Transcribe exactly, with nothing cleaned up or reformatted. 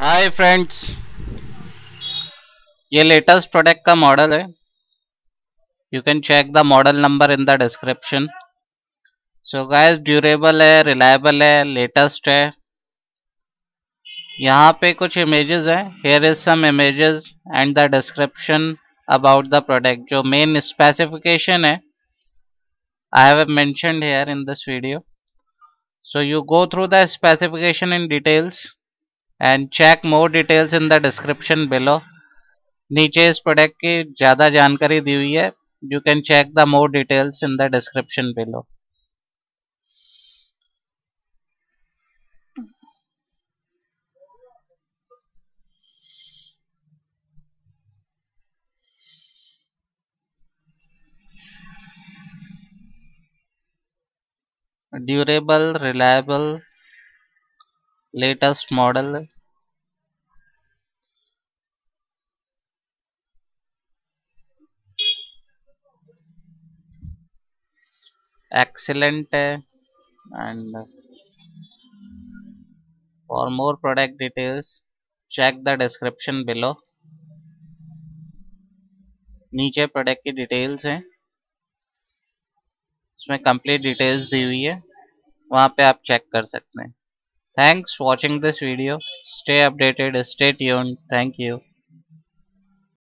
हाय friends, ये latest product का model है। You can check the model number in the description. So guys, durable है, reliable है, latest है। यहाँ पे कुछ इमेजेस हैं। Here is some images and the description about the product. जो मेन स्पेसिफिकेशन है I have mentioned here in this video. So you go through the specification in details and check more details in the description below. नीचे इस product की ज़्यादा जानकारी दी हुई है। You can check the more details in the description below. Durable, reliable, latest model, excellent है। And for more product details check the description below. नीचे प्रोडक्ट की डिटेल्स हैं, उसमें कंप्लीट डिटेल्स दी हुई है, वहाँ पे आप चेक कर सकते हैं। Thanks for watching this video. Stay updated, stay tuned. Thank you.